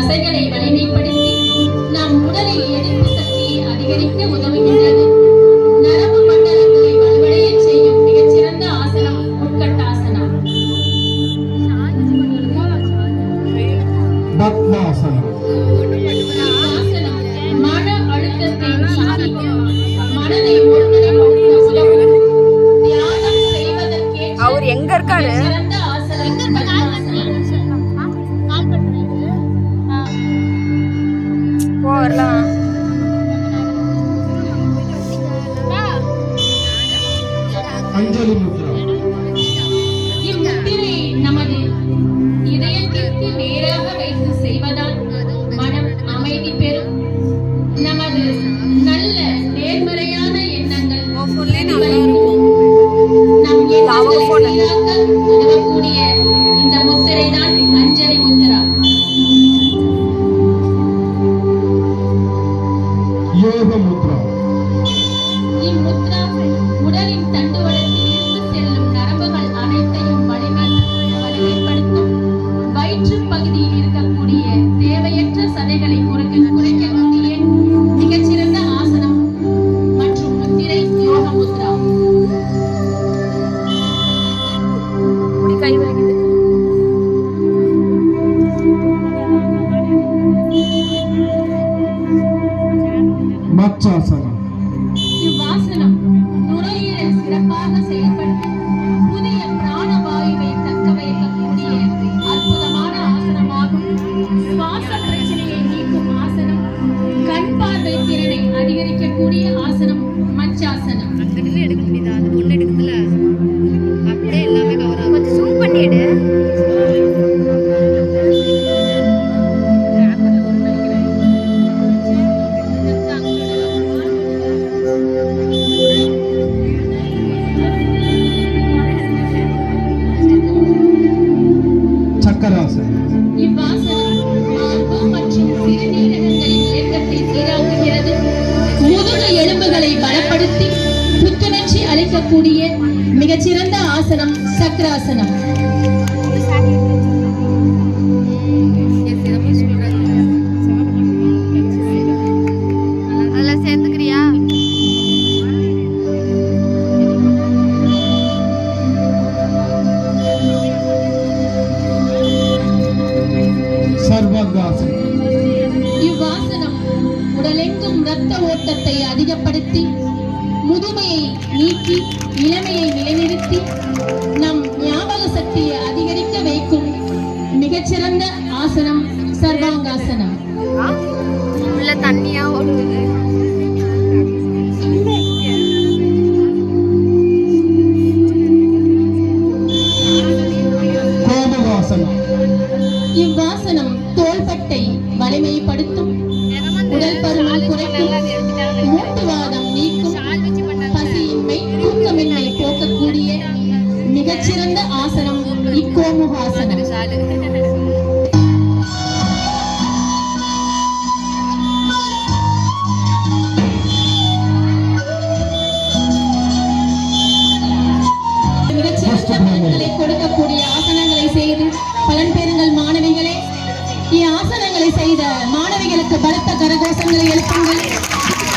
தசைகளை வலிமைப்படுத்தி நம் உடலில் எதிர்ப்பு சக்தியை அதிகரிக்க உதவுகின்றது. நரம்பு மண்டலங்களை வலுவடைய செய்யும் மிகச்சிறந்த ஆசனம் உட்கட்டாசனம். பத்மாசனம். ஆசனம் மன அழுத்தத்தை நீக்கி மனதை ஒருங்கிணைக்க உதவும். தியானம் செய்வதற்கேற்ற அவர் எங்க இருக்காரு? சிறந்த ஆசனம் பத்மாசனம். போறலாம். அஞ்சலி முத்ரா. இம்முத்திரை நமது இதயத்திற்கு நேராக வைத்து செய்வதால் மனம் அமைதி பெறும். நமது நல்ல நேர்மறையான எண்ணங்கள் பிரதிபலிக்கும். நம் எண்ணங்களை சீராக்க உதவக்கூடிய இந்த முத்திரை தான் அஞ்சலி முத்ரா. யோக முத்ரா. இம்முத்ரா உடலின் தண்டுவடத்தில் இருந்து செல்லும் நரம்புகள் அனைத்தையும் வலிமைப்படுத்தும். வயிற்று பகுதியில் இருக்கக்கூடிய தேவையற்ற சதைகளை குறைக்கக்கூடிய மிகச்சிறந்த ஆசனம் மற்றும் முத்திரை யோக முத்ரா. கை வலிக்குது. மச்சாசனம். இவ்வாசனம் நுரையீரல் சிறப்பாக செயல்பட்டு புதிய பிராணவாயுவை தக்க வைக்கக்கூடிய அற்புதமான ஆசனமாகும். சுவாச பிரச்சனையை நீக்கும் ஆசனம். கண் பார்வை திறனை அதிகரிக்கக்கூடிய ஆசனம் மச்சாசனம். எடுக்க முடியுதா? அது பொண்ணு எடுக்குதுல அப்படியே எல்லாமே கவர் ஆகும். கொஞ்சம் ஜூம் பண்ணி எடு. சக்கராசனம். இவ்வாசனம் மார்பு மற்றும் சிறுநீரகங்களின் இயக்கத்தை சீராக்குகிறது. முதுகு எலும்புகளை பலப்படுத்தி புத்துணர்ச்சி அளிக்கக்கூடிய மிகச்சிறந்த ஆசனம் சக்கராசனம். அதெல்லாம் சேர்ந்துக்கிறியா? சர்வாங்காசனம். இவ்வாசனம் உடலெங்கும் இரத்த ஓட்டத்தை அதிகப்படுத்தி முதுமையை நீக்கி இளமையை நிலைநிறுத்தி நம் ஞாபக சக்தியை அதிகரிக்க வைக்கும் மிகச்சிறந்த ஆசனம் சர்வாங்காசனம். உள்ள தண்ணியா ஓடுது. கோமுகாசனம். இவ்வாசனம் தோள்பட்டை வலிமைப்படுத்தும். உடல் பருமன் குறைக்கும். மூட்டுவாதம் நீக்கும். பசியின்மை தூக்கமின்மை போக்கக்கூடிய மிகச்சிறந்த ஆசனம் இக்கோமுகாசனம். மிகச்சிறந்த பலன்களை கொடுக்கக்கூடிய ஆசனங்களை செய்து பலன் பெறுங்கள் மாணவிகளே. ஆசனங்களை செய்த மாணவிகளுக்கு பலத்த கரகோஷங்களை எழுப்புங்கள்.